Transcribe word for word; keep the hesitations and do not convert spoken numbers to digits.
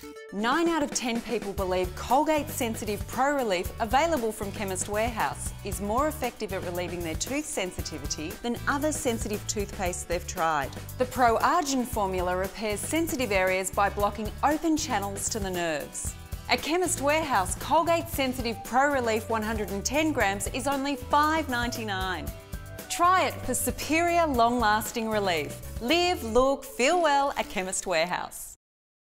nine out of ten people believe Colgate Sensitive Pro Relief, available from Chemist Warehouse, is more effective at relieving their tooth sensitivity than other sensitive toothpastes they've tried. The Pro Argin formula repairs sensitive areas by blocking open channels to the nerves. At Chemist Warehouse, Colgate Sensitive Pro Relief one hundred and ten grams is only five ninety-nine. Try it for superior long-lasting relief. Live, look, feel well at Chemist Warehouse.